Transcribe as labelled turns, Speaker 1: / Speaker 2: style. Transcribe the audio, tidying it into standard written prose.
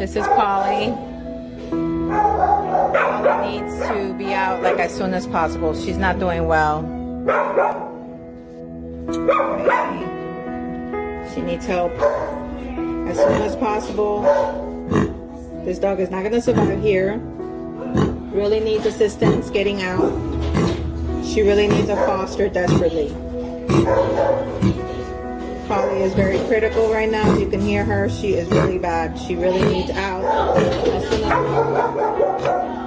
Speaker 1: This is Polly. Polly needs to be out like as soon as possible. She's not doing well. Okay. She needs help as soon as possible. This dog is not going to survive here. Really needs assistance getting out. She really needs a foster desperately. Polly is very critical right now. You can hear her. She is really bad. She really needs out as soon as possible.